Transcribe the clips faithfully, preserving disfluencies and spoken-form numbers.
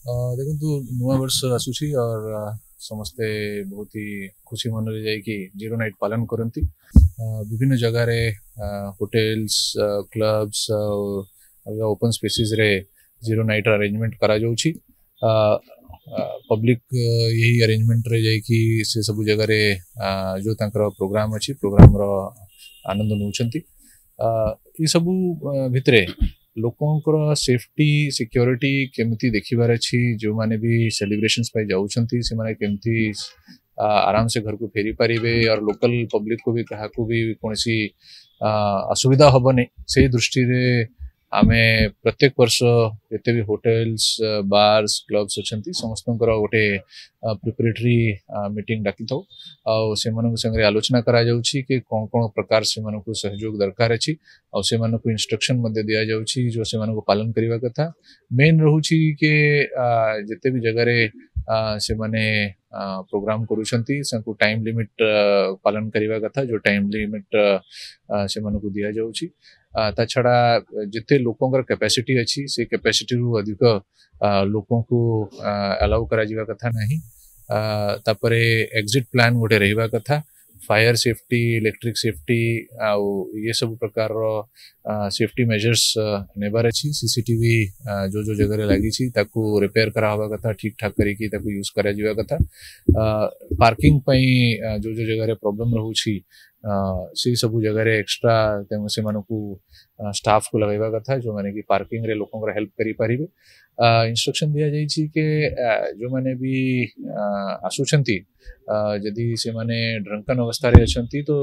देखु नुआ वर्ष आसूची और समस्ते बहुत ही खुशी मन रे जाई कि जीरो नाइट पालन करती विभिन्न जगह रे होटेल्स क्लब्स ओपन स्पेसिस रे जीरो नाइट अरेंजमेंट करा जाउची पब्लिक यही अरेंजमेंट रे जाई कि से सब जगह रे जो तांकर प्रोग्राम अछि प्रोग्राम रो आनंद नउछंती ये सब भितरे लोकंकर सेफ्टी सिक्योरिटी केमती देखिबार अछि जो माने भी सेलिब्रेशंस पे जाउछंती से माने केमती आराम से घर को फेरी पारिबे और लोकल पब्लिक को भी कहा को भी कोनसी असुविधा हबने से दृष्टि रे आमे प्रत्येक वर्ष जते भी होटेल्स बार्स क्लब्स अच्छी समस्त गोटे प्रिपरेटरी मीटिंग डाकी था और से संगे आलोचना करा जाउछि कि कौन कौन प्रकार से मानक सहयोग दरकार अछि और से मानक इंस्ट्रक्शन मध्य दिया जाउछि जो से मानक पालन करिवा कथा मेन रहउछि कि जते भी जगह रे से माने प्रोग्राम करूछंती संकु टाइम लिमिट पालन करिवा कथा जो टाइम लिमिट से मानक दिया जाउछि ता छड़ा जिते लोकंकर कैपेसिटी अच्छी से कैपेसिटी रु अधिक लोकों को अलाउ करा जीवा कथा नहीं तापरे एग्जिट प्लान गोटे रहिबा कथा फायर सेफ्टी इलेक्ट्रिक सेफ्टी आउ ये सब प्रकार रो सेफ्टी मेजर्स नेबार अछि सीसीटीवी जो जो जगह रे लागी छी ताकू रिपेयर करा हवा कथा ठीक ठाक करी की ताकू यूज करा जीवा कथा पार्किंग पई जो जो जगह रे प्रॉब्लम रहू छी से सब जगह रे एक्स्ट्रा से मानकू स्टाफ को लगाइबा कथा जो माने कि पार्किंग रे लोकों को हेल्प करी पारिबे इंस्ट्रक्शन दिया जाई छी के जो माने भी आसुछंती यदि से माने ड्रंकन अवस्था रे अछंती तो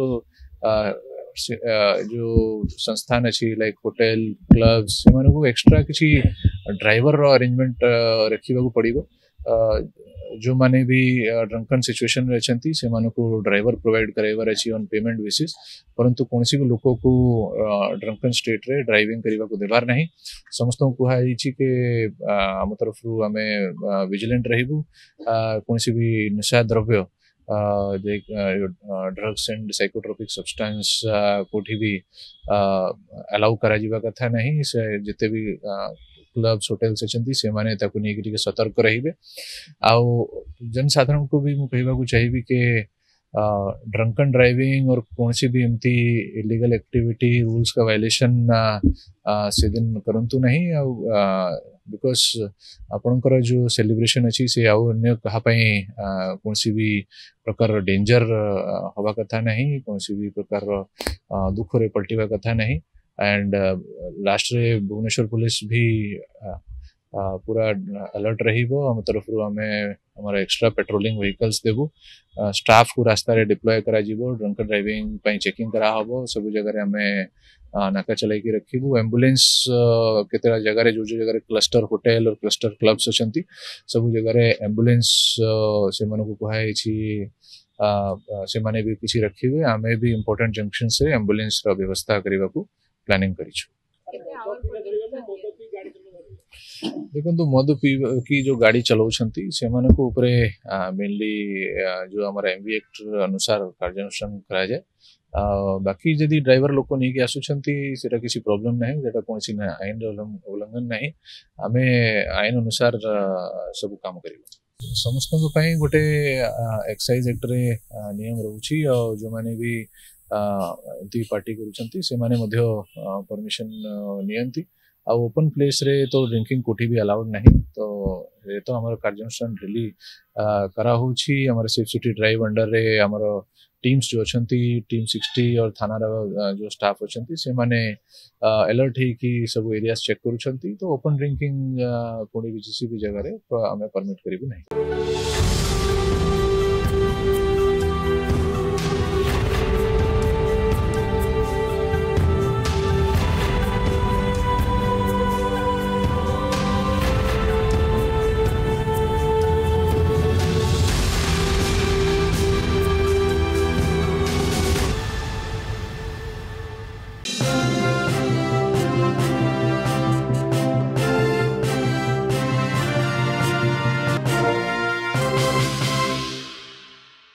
जो संस्थान अच्छी लाइक होटेल क्लब्स से माने को एक्स्ट्रा किसी ड्राइवर रो अरेंजमेंट रखिबा को पड़िबो जो माने भी ड्रंकन सिचुएशन रे अछंती से माने को ड्राइवर प्रोवाइड कराइबार अछि ऑन पेमेंट बेसिस परंतु कोनसी भी लोको को ड्रंकन स्टेट रे ड्राइविंग करिबा को देबार नहीं समस्त को कहा छी के हम तरफ रु हमें विजिलेंट रहिबू कोनसी भी नशा द्रव्य ड्रग्स एंड साइकोट्रोपिक सब्सटेंस कोठी भी अलाउ करा जीवा कथा नहीं से जिते भी क्लब्स होटेल्स अच्छी से माने ताकू नहीं कि सतर्क रहिबे आउ जन साधारण को भी मु कहबा को चाहिबी के ड्रंकन ड्राइविंग और कौन सी भी एमती इलीगल एक्टिविटी रूल्स का वायलेशन से दिन करंतु नहीं आउ बिकॉज आपनकर जो सेलिब्रेशन अच्छी से आउ अन्य कहा पई कौन सी भी प्रकार डेंजर हवा कथा नहीं कौन सी भी प्रकार दुख रे पलटिवा कथा नहीं एंड लास्ट रे भुवनेश्वर पुलिस भी आ, आ, पूरा अलर्ट रहिबो हम तरफ रु हमें हमारा एक्स्ट्रा पेट्रोलिंग व्हीकल्स देबो स्टाफ को रास्ता रे डिप्लॉय करा जीवो ड्रंकन ड्राइविंग पई चेकिंग करा हबो सब जगह रे हमें नाका चलाई की रखिबो एम्बुलेंस केतेरा जगह रे जो जो जगह रे क्लस्टर होटेल और क्लस्टर क्लब्स अछंती सब जगह रे एम्बुलेंस से मन को कहाय छी से माने भी किछि रखिबे हमें भी इंपोर्टेंट जंक्शन से एम्बुलेंस रो व्यवस्था करबा को प्लानिंग करिछु देखो मद पी की जो गाड़ी चलाउछंती से माने को ऊपर मेनली जो हमारा एमवी एक्ट अनुसार कार्यानुष्ठान करा जाए बाकी जदि ड्राइवर लोक नहीं कि आसुछंती सेटा किसी प्रॉब्लम नहीं जेटा कोनसी आईन उल्लंघन नहीं आमे आईन अनुसार सब काम करिबो समस्त को पई गोटे एक्साइज एक्ट रे नियम रहउची और जो माने भी एंती पार्टी करूछंती से माने मध्य परमिशन नियंती आ ओपन प्लेस रे तो ड्रिंकिंग कोठी भी अलाउड नहीं तो ये तो हमारा कार्यानुष्ठान रिली करा होची हमारे सेफ सिटी ड्राइव अंडर रे हमारा टीम्स जो अछंती टीम सिक्सटी और थाना जो स्टाफ अछंती से माने अलर्ट है कि सब एरियास चेक करूछंती तो ओपन ड्रिंकिंग कोडी भी किसी भी जगह रे हमें परमिट करिबो नहीं।